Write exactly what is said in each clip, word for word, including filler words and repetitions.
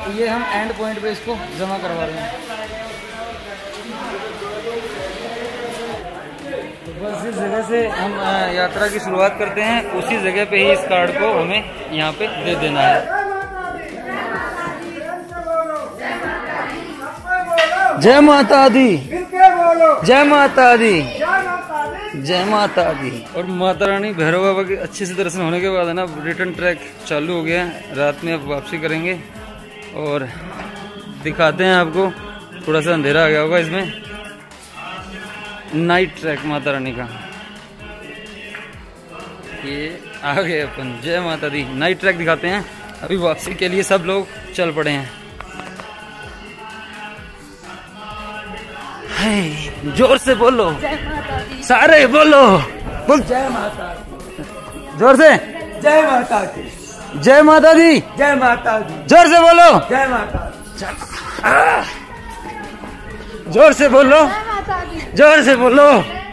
ये हम and point पे इसको जमा करवा रहे हैं। तो बस इस जगह से हम यात्रा की शुरुआत करते हैं, उसी जगह पे ही इस कार्ड को हमें यहाँ पे दे देना है। जय माता दी, जय माता दी, जय माता दी। और माता रानी भैरव बाबा के अच्छे से दर्शन होने के बाद है ना, रिटर्न ट्रैक चालू हो गया है। रात में अब वापसी करेंगे और दिखाते हैं आपको। थोड़ा सा अंधेरा आ गया होगा इसमें। नाइट ट्रैक माता रानी का ये आ गए अपन। जय माता दी। नाइट ट्रैक दिखाते हैं। अभी वापसी के लिए सब लोग चल पड़े हैं। जोर से बोलो, सारे बोलो, बोल जय माता दी। जोर से जय माता दी, जय माता दी, जय माता दी। जोर से बोलो, जय माता दी। जोर से बोलो, जोर से बोलो।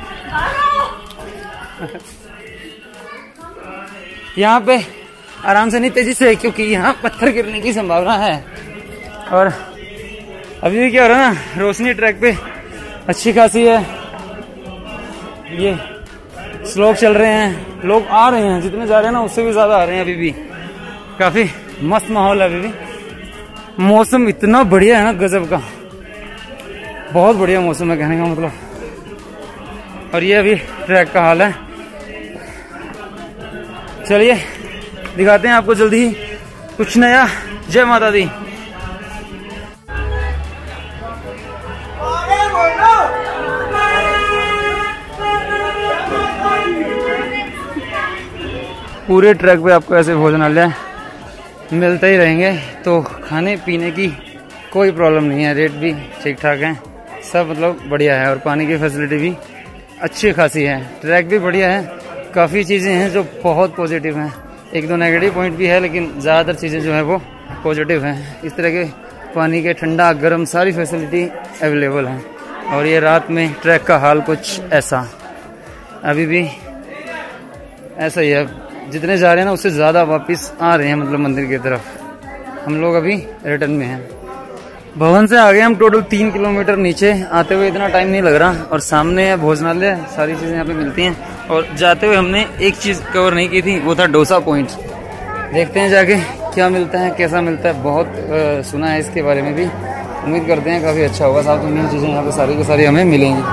यहाँ पे आराम से नहीं, तेजी से, क्योंकि यहाँ पत्थर गिरने की संभावना है। और अभी भी क्या हो रहा है ना, रोशनी ट्रैक पे अच्छी खासी है। ये स्लोप चल रहे हैं, लोग आ रहे हैं, जितने जा रहे हैं ना उससे भी ज्यादा आ रहे हैं। अभी भी काफी मस्त माहौल है। अभी भी मौसम इतना बढ़िया है ना, गजब का, बहुत बढ़िया मौसम है कहने का मतलब। और ये अभी ट्रैक का हाल है। चलिए दिखाते हैं आपको जल्दी ही कुछ नया। जय माता दी। पूरे ट्रैक पे आपको ऐसे भोजनालय मिलते ही रहेंगे, तो खाने पीने की कोई प्रॉब्लम नहीं है। रेट भी ठीक ठाक है, सब मतलब बढ़िया है। और पानी की फैसिलिटी भी अच्छी खासी है। ट्रैक भी बढ़िया है। काफ़ी चीज़ें हैं जो बहुत पॉजिटिव हैं। एक दो नेगेटिव पॉइंट भी है, लेकिन ज़्यादातर चीज़ें जो है वो पॉजिटिव हैं। इस तरह के पानी के ठंडा गर्म सारी फैसिलिटी अवेलेबल है। और ये रात में ट्रैक का हाल कुछ ऐसा, अभी भी ऐसा ही है। जितने जा रहे हैं ना उससे ज़्यादा वापस आ रहे हैं, मतलब मंदिर की तरफ। हम लोग अभी रिटर्न में हैं। भवन से आ गए हम टोटल तीन किलोमीटर नीचे। आते हुए इतना टाइम नहीं लग रहा। और सामने है भोजनालय, सारी चीज़ें यहाँ पे मिलती हैं। और जाते हुए हमने एक चीज़ कवर नहीं की थी, वो था डोसा पॉइंट। देखते हैं जाके क्या मिलता है, कैसा मिलता है। बहुत आ, सुना है इसके बारे में भी। उम्मीद करते हैं काफ़ी अच्छा होगा। साउथ इंडियन चीज़ें यहाँ पे सारी की सारी हमें मिलेंगी।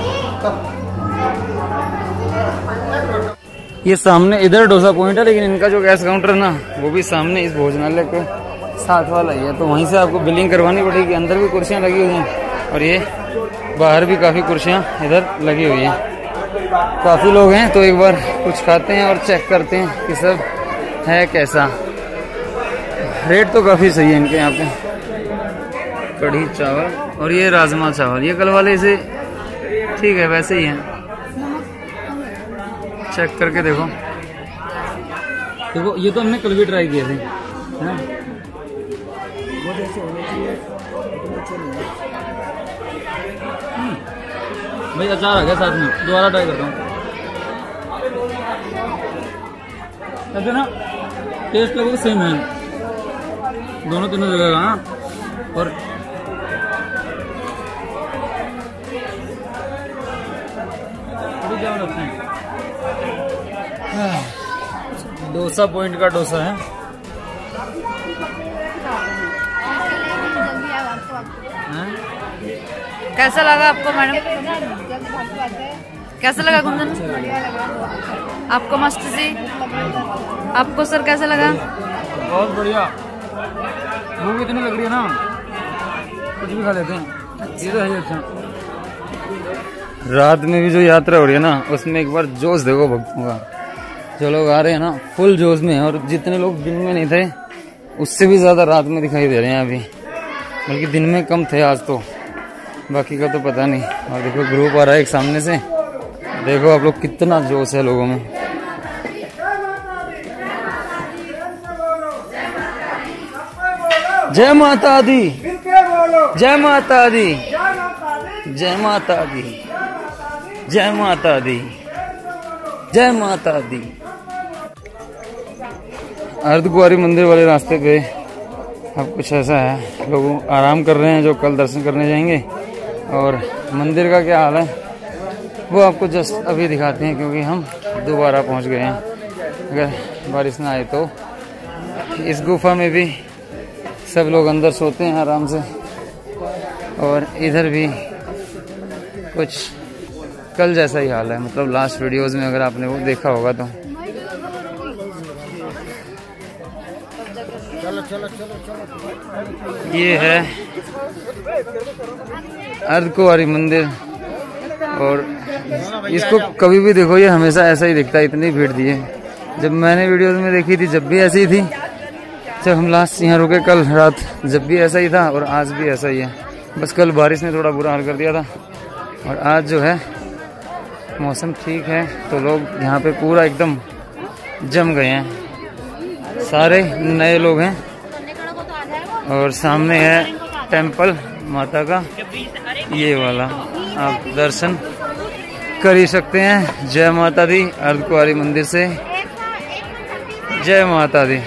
ये सामने इधर डोसा पॉइंट है, लेकिन इनका जो गैस काउंटर है ना, वो भी सामने इस भोजनालय के साथ वाला ही है। तो वहीं से आपको बिलिंग करवानी पड़ेगी। अंदर भी कुर्सियाँ लगी हुई हैं और ये बाहर भी काफ़ी कुर्सियाँ इधर लगी हुई हैं। काफ़ी लोग हैं, तो एक बार कुछ खाते हैं और चेक करते हैं कि सब है कैसा। रेट तो काफ़ी सही है इनके यहाँ पे। कढ़ी चावल और ये राजमा चावल, ये कल वाले से ठीक है, वैसे ही है। चेक करके देखो। देखो ये तो हमने कल भी ट्राई किए थे, है ना। भाई अचार आ गया साथ में, दोबारा ट्राई करता हूँ। ऐसे ना टेस्ट लगभग सेम है दोनों तीनों जगह का। और चावल रखते हैं। डोसा पॉइंट का डोसा है। कैसा लगा आपको मैडम? कैसा लगा गुंजन? आपको मस्त सी। आपको सर कैसा लगा? बहुत बढ़िया। भूख इतनी लग रही है ना, कुछ भी खा लेते हैं। ये तो है अच्छा। रात में भी जो यात्रा हो रही है ना, उसमें एक बार जोश देखो भक्तों का। जो लोग आ रहे हैं ना फुल जोश में, और जितने लोग दिन में नहीं थे उससे भी ज़्यादा रात में दिखाई दे रहे हैं अभी। बल्कि दिन में कम थे आज तो, बाकी का तो पता नहीं। और देखो ग्रुप आ रहा है एक सामने से। देखो आप लोग कितना जोश है लोगों में। जय माता दी, जय माता दी, जय माता दी, जय माता दी, जय माता दी। अर्धकुंवारी मंदिर वाले रास्ते पे अब कुछ ऐसा है, लोग आराम कर रहे हैं जो कल दर्शन करने जाएंगे। और मंदिर का क्या हाल है वो आपको जस्ट अभी दिखाते हैं, क्योंकि हम दोबारा पहुंच गए हैं। अगर बारिश ना आए तो इस गुफा में भी सब लोग अंदर सोते हैं आराम से, और इधर भी कुछ कल जैसा ही हाल है। मतलब लास्ट वीडियोस में अगर आपने वो देखा होगा तो ये है अर्धकुंवारी मंदिर, और इसको कभी भी देखो ये हमेशा ऐसा ही दिखता है, इतनी भीड़ दी है। जब मैंने वीडियोस में देखी थी जब भी ऐसी ही थी, जब हम लास्ट यहाँ रुके कल रात जब भी ऐसा ही था, और आज भी ऐसा ही है। बस कल बारिश ने थोड़ा बुरा हाल कर दिया था, और आज जो है मौसम ठीक है तो लोग यहाँ पे पूरा एकदम जम गए हैं, सारे नए लोग हैं। और सामने है टेंपल माता का, ये वाला आप दर्शन कर ही सकते हैं। जय माता दी अर्धकुंवारी मंदिर से, जय माता दी।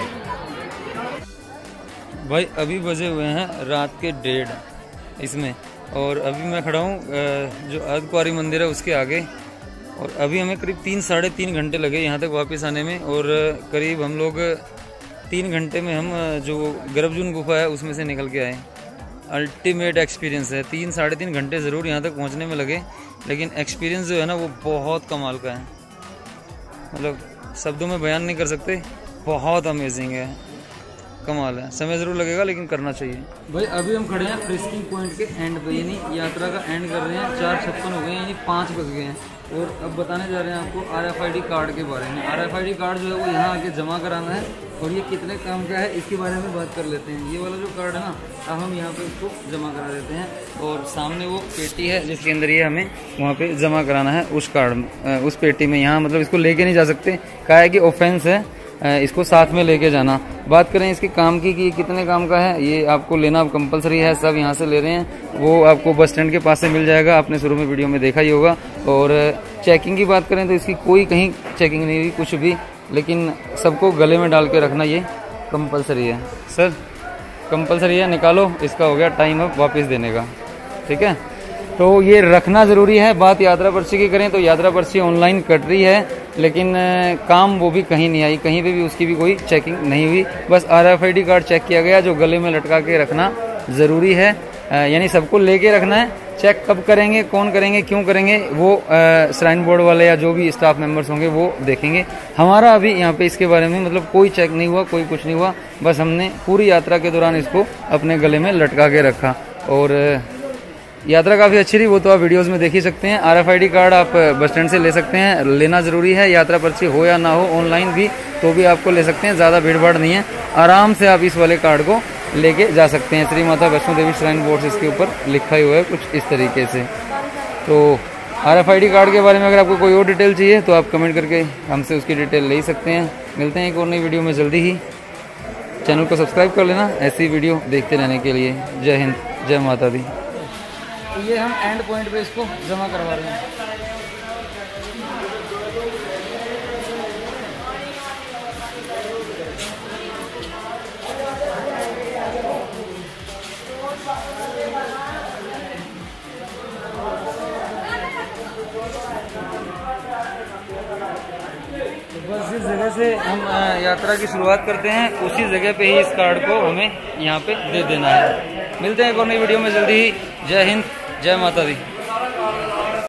भाई अभी बजे हुए हैं रात के डेढ़ इसमें, और अभी मैं खड़ा हूँ जो अर्धकुंवारी मंदिर है उसके आगे, और अभी हमें करीब तीन साढ़े तीन घंटे लगे यहाँ तक वापस आने में। और करीब हम लोग तीन घंटे में हम जो गर्भजून गुफा है उसमें से निकल के आए। अल्टीमेट एक्सपीरियंस है, तीन साढ़े तीन घंटे ज़रूर यहाँ तक पहुँचने में लगे, लेकिन एक्सपीरियंस जो है ना वो बहुत कमाल का है। मतलब शब्दों में बयान नहीं कर सकते, बहुत अमेजिंग है, कमाल है। समय ज़रूर लगेगा लेकिन करना चाहिए। भाई अभी हम खड़े हैं फ्रिस्किंग पॉइंट के एंड पे, यानी यात्रा का एंड कर रहे हैं। चार छप्पन हो गए यानी पाँच बज गए हैं, और अब बताने जा रहे हैं आपको R F I D card के बारे में। R F I D card जो है वो यहाँ आके जमा कराना है, और ये कितने काम का है इसके बारे में बात कर लेते हैं। ये वाला जो कार्ड है ना, अब हम यहाँ पे इसको जमा करा देते हैं, और सामने वो पेटी है जिसके अंदर ये हमें वहाँ पे जमा कराना है उस कार्ड उस पेटी में। यहाँ मतलब इसको लेके नहीं जा सकते, कहा है कि ऑफेंस है इसको साथ में लेके जाना। बात करें इसके काम की कि ये कितने काम का है, ये आपको लेना कंपलसरी है, सब यहाँ से ले रहे हैं। वो आपको बस स्टैंड के पास से मिल जाएगा, आपने शुरू में वीडियो में देखा ही होगा। और चेकिंग की बात करें तो इसकी कोई कहीं चेकिंग नहीं हुई कुछ भी, लेकिन सबको गले में डाल के रखना ये कंपलसरी है। सर कंपलसरी है, निकालो, इसका हो गया टाइम अब वापस देने का, ठीक है। तो ये रखना ज़रूरी है। बात यात्रा पर्ची की करें तो यात्रा पर्ची ऑनलाइन कट रही है, लेकिन काम वो भी कहीं नहीं आई, कहीं पे भी उसकी भी कोई चेकिंग नहीं हुई। बस R F I D card check किया गया जो गले में लटका के रखना ज़रूरी है, यानी सबको लेके रखना है। चेक कब करेंगे, कौन करेंगे, क्यों करेंगे, वो श्राइन बोर्ड वाले या जो भी स्टाफ मेंबर्स होंगे वो देखेंगे। हमारा अभी यहाँ पे इसके बारे में मतलब कोई चेक नहीं हुआ, कोई कुछ नहीं हुआ, बस हमने पूरी यात्रा के दौरान इसको अपने गले में लटका के रखा। और यात्रा काफ़ी अच्छी रही, वो तो आप वीडियोस में देख ही सकते हैं। R F I D card आप बस स्टैंड से ले सकते हैं, लेना ज़रूरी है। यात्रा पर्ची हो या ना हो ऑनलाइन भी तो भी आपको ले सकते हैं, ज़्यादा भीड़ भाड़ नहीं है, आराम से आप इस वाले कार्ड को लेके जा सकते हैं। श्री माता वैष्णो देवी श्राइन बोर्ड इसके ऊपर लिखा ही हुआ है कुछ इस तरीके से। तो R F I D card के बारे में अगर आपको कोई और डिटेल चाहिए तो आप कमेंट करके हमसे उसकी डिटेल ले सकते हैं। मिलते हैं एक और नई वीडियो में जल्दी ही। चैनल को सब्सक्राइब कर लेना ऐसी वीडियो देखते रहने के लिए। जय हिंद, जय माता दी। ये हम एंड पॉइंट पे इसको जमा करवा रहे हैं। बस जिस जगह से हम यात्रा की शुरुआत करते हैं उसी जगह पे ही इस कार्ड को हमें यहाँ पे दे देना है। मिलते हैं एक और नई वीडियो में जल्दी ही। जय हिंद, जय माता दी।